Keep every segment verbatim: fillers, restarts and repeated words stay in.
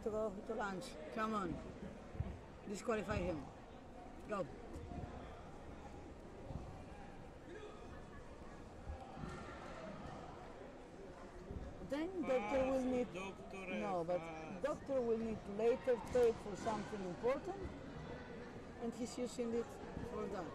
to go to lunch. Come on. Disqualify him. Go. Then doctor will need no, but doctor will need later tape for something important, and he's using it for that.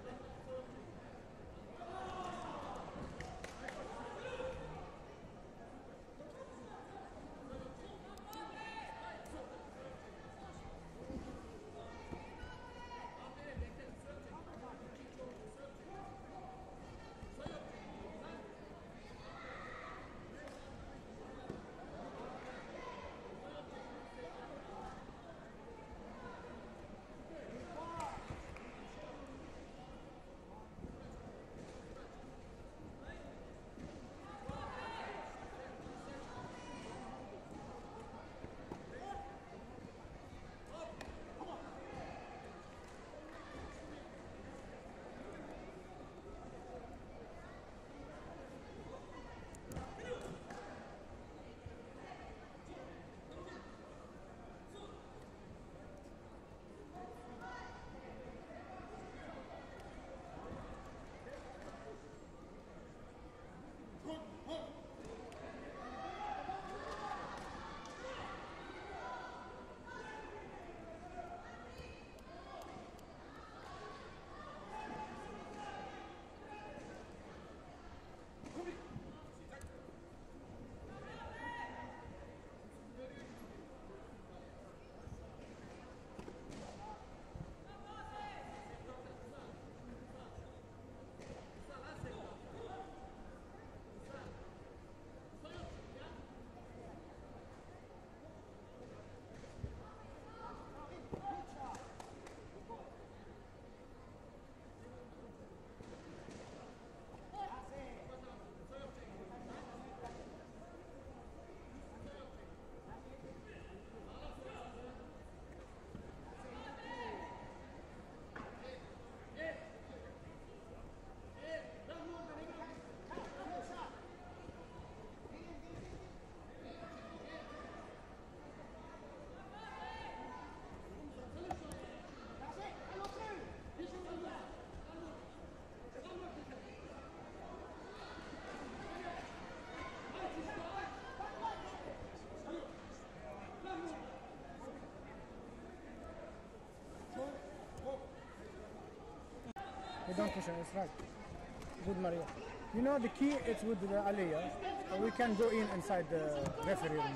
You don't push him, it's right. Good Mario. You know the key is with the Aliyah. So we can go in inside the referee room.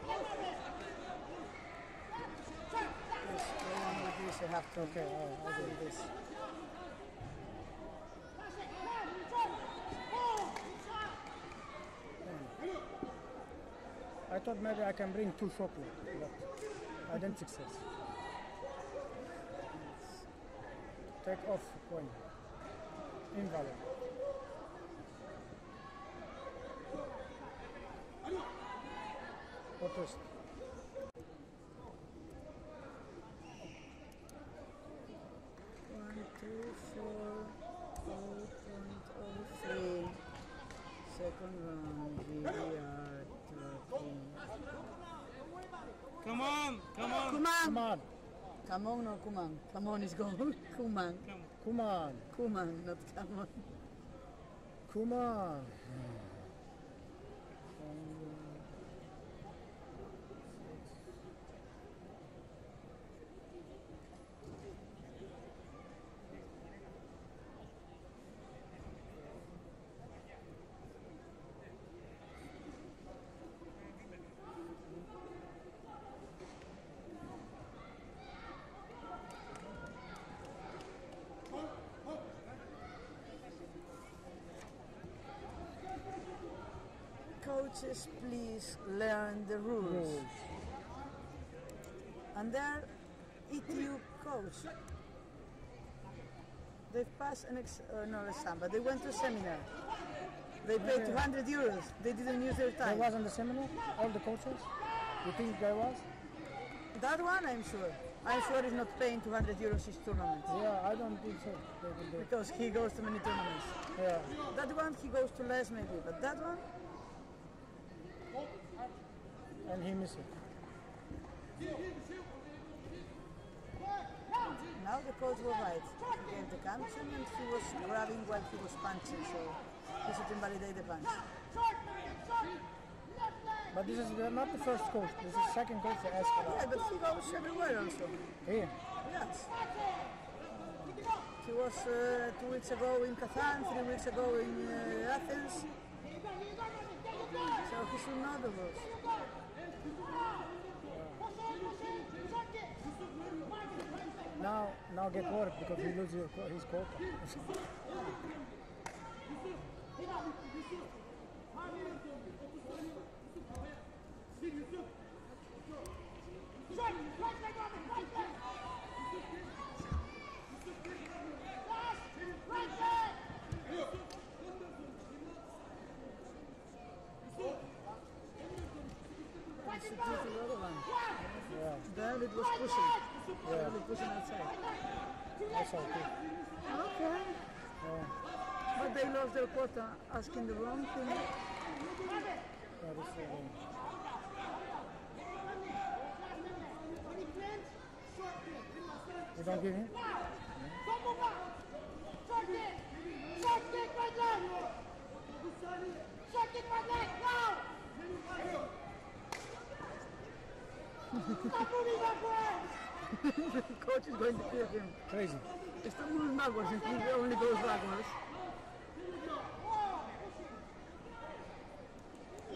Yes, the one with this I have to. Okay, oh, I'll do this. I thought maybe I can bring two chocolate, but I didn't success. Take off point. Invalid. What is? One, two, four, four point oh three. Second round, we are thirteen. Come on, come on. Kuman! Come on. Come on, no Kuman. Come on is goal. Kuman. Come on. Kuman, not come on. Come on. Coaches, please learn the rules. Rules. And they're E T U coach. They've passed an ex uh, no exam, but they went to a seminar. They paid Okay. two hundred euros. They didn't use their There time. was on the seminar, all the coaches? You think there was? That one, I'm sure. I'm sure he's not paying two hundred euros his tournament. Yeah, I don't think so. They will do it. Because he goes to many tournaments. Yeah. That one, he goes to less maybe, but that one, And he missed it. Now the coach was right. He gave the sanction and he was grabbing while he was punching, so he should invalidate the punch. But this is not the first coach. This is the second coach to ask for Yeah, that. but he goes everywhere also. Here. Yes. He was uh, two weeks ago in Kazan, three weeks ago in uh, Athens. So he should know the rules. Now, now get worried because he loses your, his quota. It's a pretty other one. Yeah, Then it was pushing. yeah, They pushing outside. that's all good. Okay. Yeah, But they lost their quota asking the wrong thing. yeah, this is, um, you don't give him? The coach is going to clear him. Crazy. It's not moving backwards, and he only goes backwards.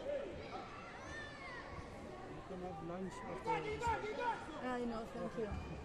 You can have lunch after this. I know, thank you.